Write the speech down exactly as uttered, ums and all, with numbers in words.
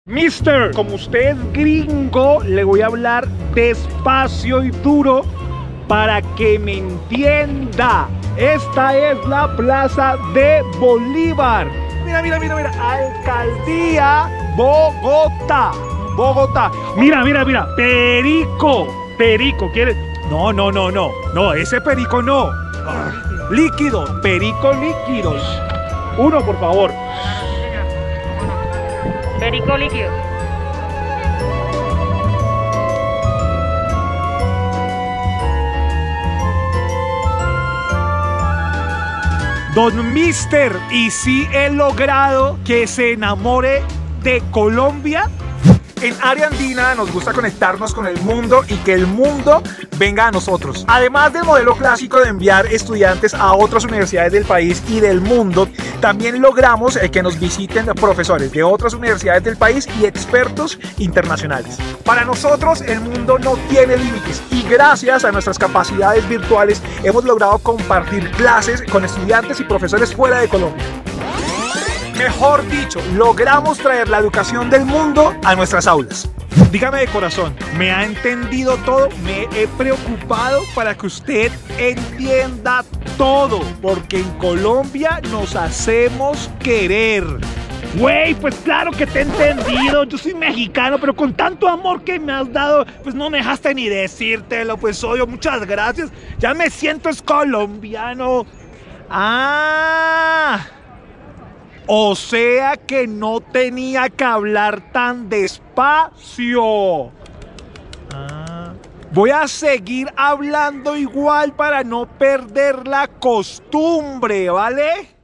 Mister, como usted es gringo, le voy a hablar despacio y duro para que me entienda. Esta es la Plaza de Bolívar. Mira, mira, mira, mira. Alcaldía Bogotá. Bogotá. Mira, mira, mira. Perico. Perico. ¿Quieres? No, no, no, no. No, ese perico no. Ah, líquido. Perico líquidos. Uno, por favor. Perico líquido. Don Mister, ¿y si he logrado que se enamore de Colombia? En Área Andina nos gusta conectarnos con el mundo y que el mundo venga a nosotros. Además del modelo clásico de enviar estudiantes a otras universidades del país y del mundo, también logramos que nos visiten profesores de otras universidades del país y expertos internacionales. Para nosotros el mundo no tiene límites y gracias a nuestras capacidades virtuales hemos logrado compartir clases con estudiantes y profesores fuera de Colombia. Mejor dicho, logramos traer la educación del mundo a nuestras aulas. Dígame de corazón, ¿me ha entendido todo? Me he preocupado para que usted entienda todo, porque en Colombia nos hacemos querer. Güey, pues claro que te he entendido, yo soy mexicano, pero con tanto amor que me has dado, pues no me dejaste ni decírtelo, pues obvio, muchas gracias. Ya me siento es colombiano. Ah... O sea que no tenía que hablar tan despacio. Ah, voy a seguir hablando igual para no perder la costumbre, ¿vale?